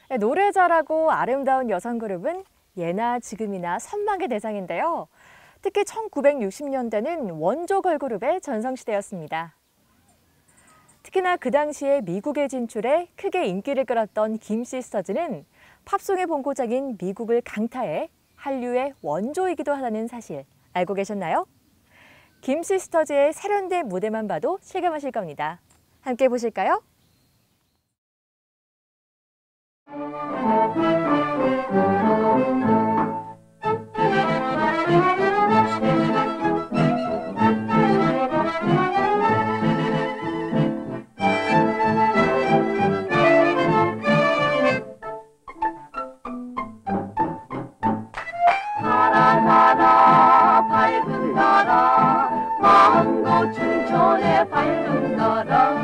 노래 잘하고 아름다운 여성 그룹은 예나 지금이나 선망의 대상인데요. 특히 1960년대는 원조 걸그룹의 전성시대였습니다. 특히나 그 당시에 미국에 진출해 크게 인기를 끌었던 김시스터즈는 팝송의 본고장인 미국을 강타해 한류의 원조이기도 하다는 사실 알고 계셨나요? 김시스터즈의 세련된 무대만 봐도 실감하실 겁니다. 함께 보실까요? 나라 밝은 나라 망고 춘천의 밝은 나라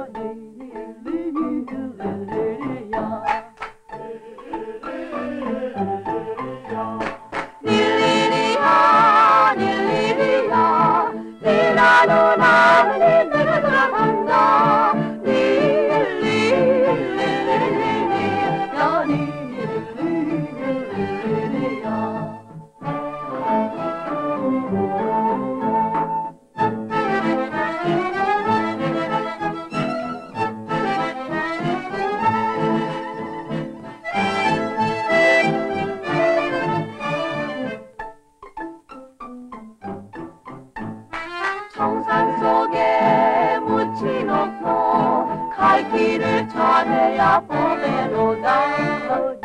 닐리리야 닐리리야 니나노 나는 내가 돌아간다 닐리리리리야 닐리리리리야 청산 속에 묻혀놓고 갈 길을 찾아야 보배로다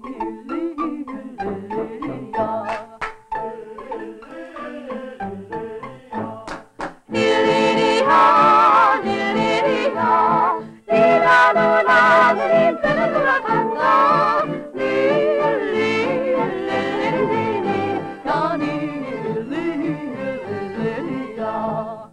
닐리리야 닐리리야 니나노 나는 내가 돌아간다 닐리리리리야 닐리리리야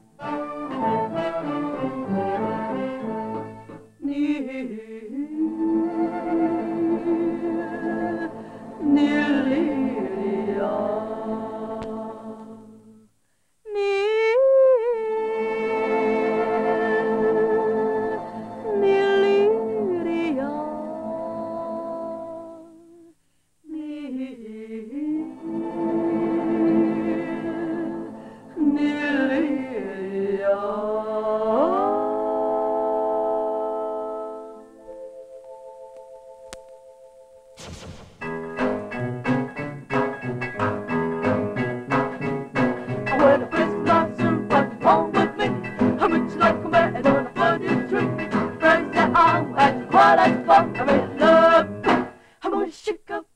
When the Christmas soon comes home with me, how much like a man on a funny tree. Friends that I'm at what I fuck, I'm in love. I'm gonna shake up.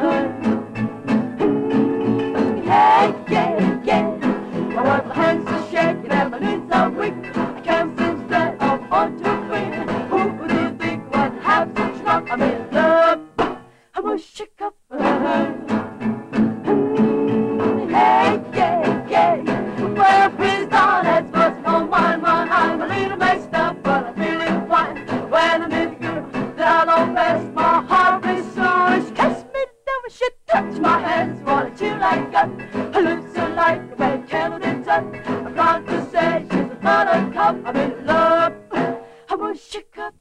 Hey, yeah, yeah. I want my hands are shaking and my knees are weak. I can't seem straight up on 2 feet. Who do you think would have such luck? I'm in love. I'm gonna shake up. Hey, yeah, yeah. Well, please don't ask what's on my mind. I'm a little messed up, but I'm feeling fine. When I'm in the good, then I don't rest. My heart is so she catch me down when she touch my hands. Wanna chill like a gun, I lose her like a red candle in sun. I'm proud to say she's a buttercup. I'm in love. I'm gonna shake up.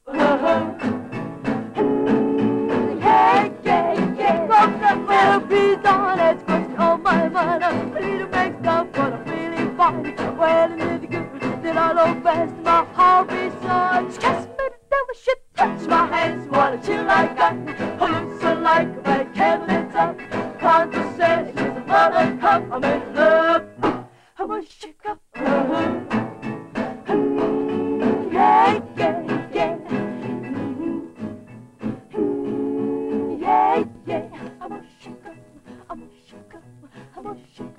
Hey, yeah, yeah. Well, please don't ask what's on my mind. I'm a little messed up, but I'm feeling fine. When I'm in the good, then I don't rest. My heart is so she catch me down when she touch my hands. Wanna chill like a gun, I lose her like a red candle in sun. Proud to say she's a buttercup. I'm in love. I'm gonna shake up. Yeah, yeah, yeah. Yeah, yeah. I'm gonna shake up. I'm gonna shake up. I'm gonna shake up.